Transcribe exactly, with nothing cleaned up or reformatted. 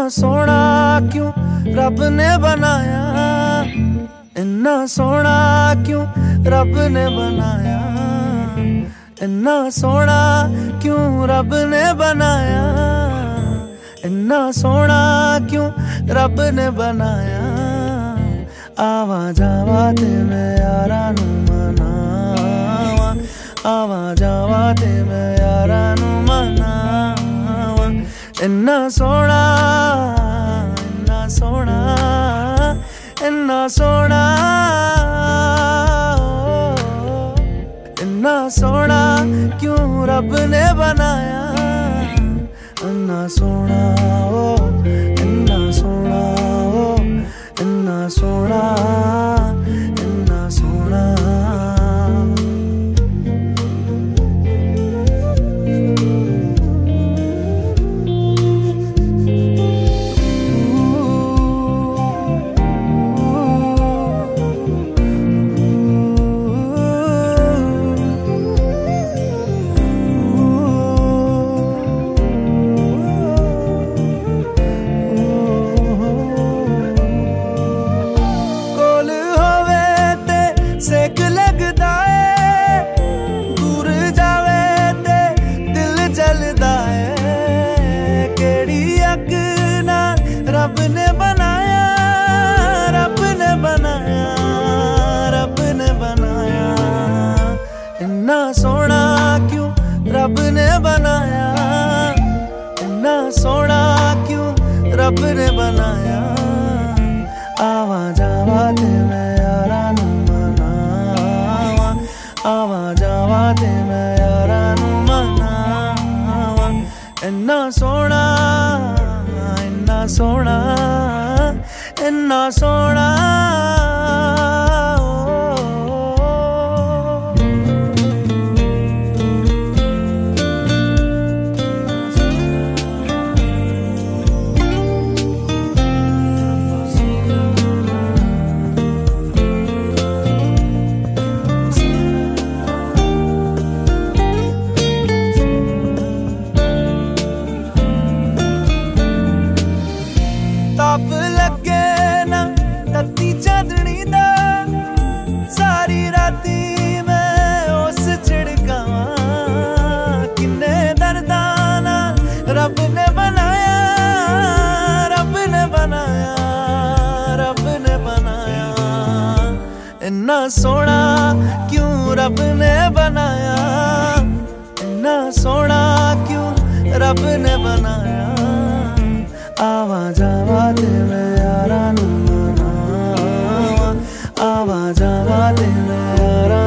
सोना क्यों रब ने बनाया, इन्ना सोना क्यों रब ने बनाया, इन्ना सोना क्यों रब ने बनाया, इन्ना सोना क्यों रब ने बनाया। आवा जावा ते मैं यारा नू मनावा, आवा जावा ते मैं यारा नू मनावा। इन्ना सोना इन्ना सोना इन्ना सोना इन्ना सोना क्यों रब ने बनाया, इन्ना सोना ओ इन्ना सोना ओ इन्ना सोना इन्ना सोना। सेक लगदा है दूर जावे ते दिल जलदा है, केड़ी अग ना रब ने बनाया, रब ने बनाया, रब ने बनाया। इन्ना सोना क्यों रब ने बनाया, इन्ना सोना क्यों रब ने बनाया। आवा जावा ते मैं यारा नू मनावा, आवा जावा ते मैं यारा नू मनावा। इन्ना सोना इन्ना सोना इन्ना सोना। ताप लगे ना तत्ती चांदनी दा, सारी राती मैं उस छिड़कावा। किन्ने दर्दां नाल रब ने बनाया, रब ने बनाया, रब ने बनाया। इन्ना सोना क्यों रब ने बनाया, इन्ना सोना क्यों रब ने बनाया। आवा जावा ते मैं यारा नू मनावा, आवा जावा ते मैं यारा